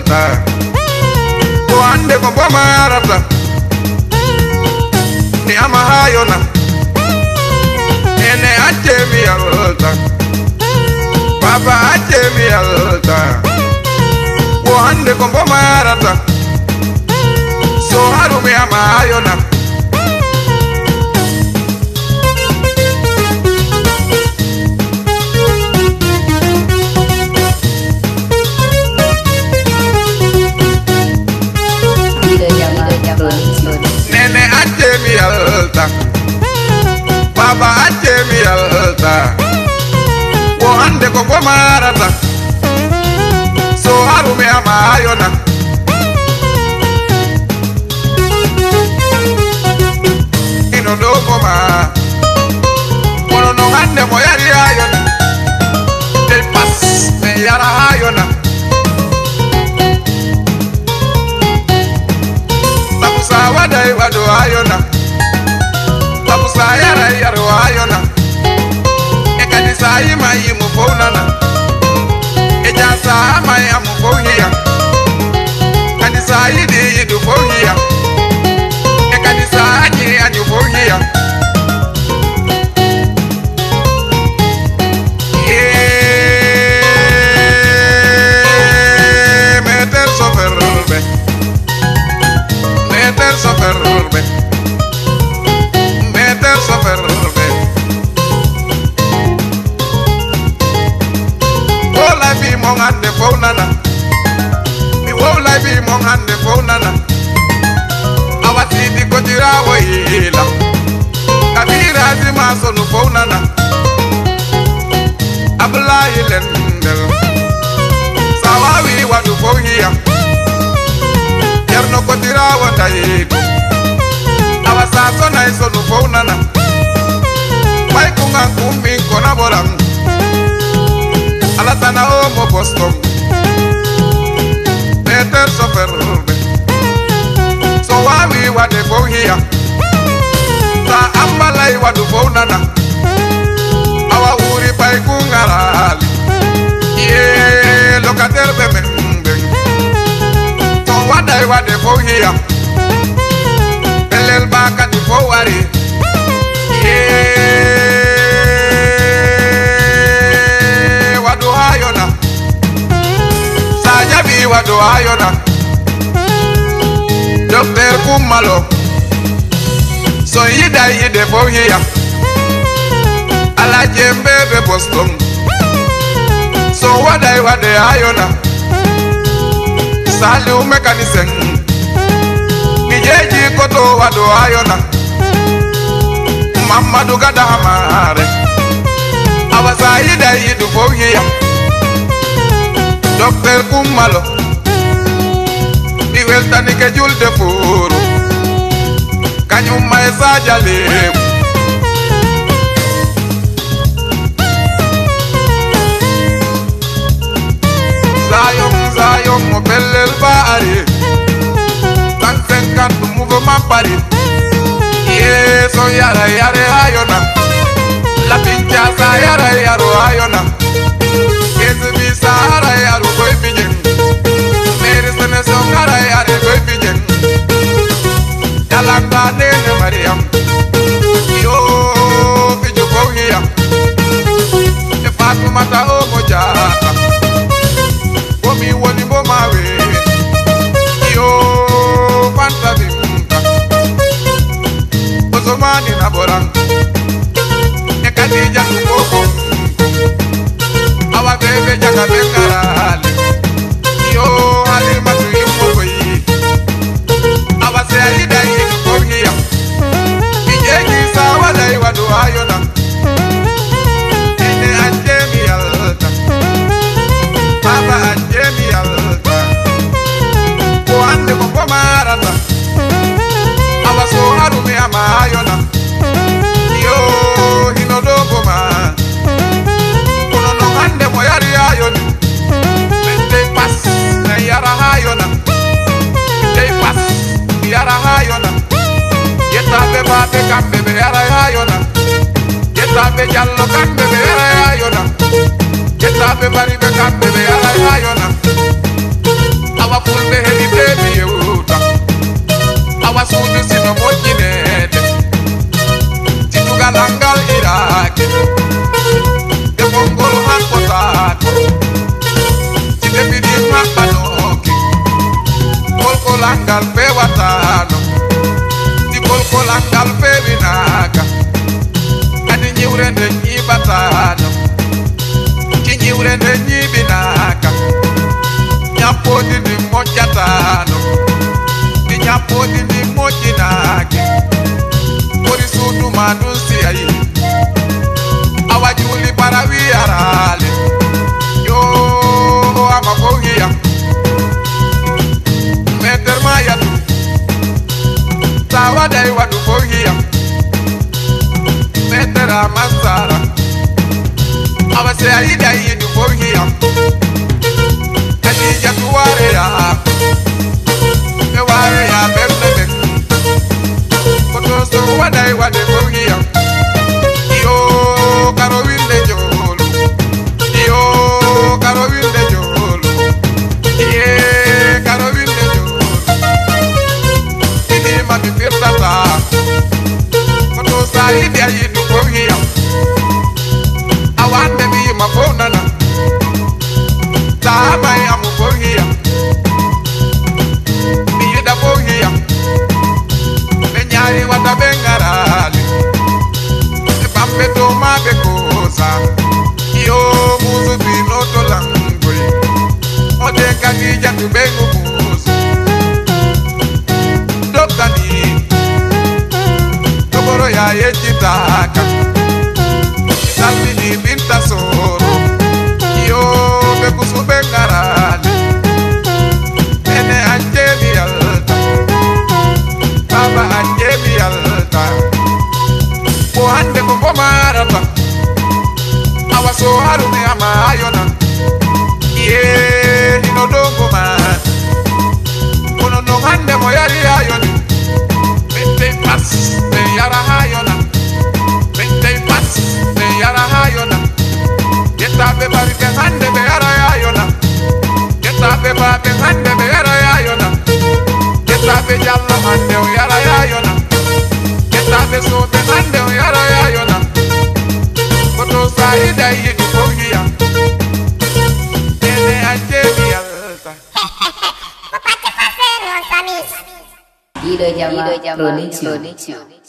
alta ko ande ko bomarata ni ama hayona ene acce mi alta baba acce mi alta ko ande ko bomarata so haru mi ama hayona nene acce mi alta baba acce mi alta wo ande ko gomarata so haru mi ama ayona ino do goma wono no hande mo yari ayona del pas me yara ayona Sawadai wado ayona Tapusa yara yaro ayona Ekadisa ima imu fonana Ejasa ama yamu fohia Kadisa yidi yidu fohia Ekadisa anyi anyu fohia Meter soferbe Meter soferbe Wola bi mon hande fonana Mi wola bi mon hande fonana Awati di kotira woyila Kabira zima sonu fonana Ablahi lendel Sawawi wadu fohia Yerno kotira wanda yiku Awasaso na iso nufonana Waikunga kumbi kona boram Alatana omo bostom Meter soferbe So wawi wade fohia Sa ambalai wadu fonana Awa uri paikunga rali Ye lokaterbe membe Wadai wade fohia Belel baka di fowari Wadu hayona Sajabi wadu hayona Dr. Kumalo So yida yide fohia Ala jembebe Boston So wadai wade hayona Sali umekanisen Nijeji koto wado ayona Mamadu gada hamare Awasa yida yidu fohia Dr. Kumalo Niwelta nike julde furu Kanyuma esa jalebu Zayom mo bellel baari Tan 50 mouvement pari Yeso yara yare ayona La pinchasa yara yaro ayona Kezi bisa ara yaro koi pijen Meri sene songara yare koi pijen Yalanga nene Mariam Yo piju kohia E Fatumata o mojata Omi woni bo mawe Yo fanta bimka Ozomani na borang Ekadija kukoko Awa bebe jaka bengarali Yo halimatu yumogoyi Awa se aida yidu kohia Ijeji sawa dai wadu ayona Ene anjemi alta Baba anjemi alta Ko ande ko pomarata Awa so harumi ama ayona Yo hinodo goma Kono no hande mo yari ayoni Mende pas na yara ayona Mende pas yara ayona Yeta beba te kambe be yara ayona Yeta be jallo kambe be yara ayona Yeta be bari be kambe be yara ayona Awa kolangal pe watano tikol kolangal pe binaga adi nyiwrende nyi batano ki nyiwrende nyi binaga nyapodi ni mojatano ki nyapodi ni mojinage kori sudu manusi ayi awajuli parawi arale yo amabogia meter maya tu tawadai wadu bogia meter amasara awase aida yidu bogia kadi jatuware ya bebebe kotoso wadai wadu bogia yo karowinde jolo yo karowinde jolo ye karowinde jolo ini mami firtata koto saidi ayidu bogia awande bi mafonana tama ya mu bogia mi da bogia benyari wata bengarali bambe to mabe kosa yo muzu bino to langoi ode kanija tu bengu muzu dokani toboro ya yechitaka salini binta soro yo bekusu bengarani ene anjeli alta baba anjeli alta Kuhande kukomarata awaso harume amayona ye inodongo man kono no hande moyari ayoni bente pas be yara hayona bente pas be yara hayona geta be barke hande be yara ayona geta be babe hande be yara ayona geta be jalla hande yara ayona Tabe so te mande o yara ya yona koto saida yidu bogia ene anjeli alta Ida Jama Production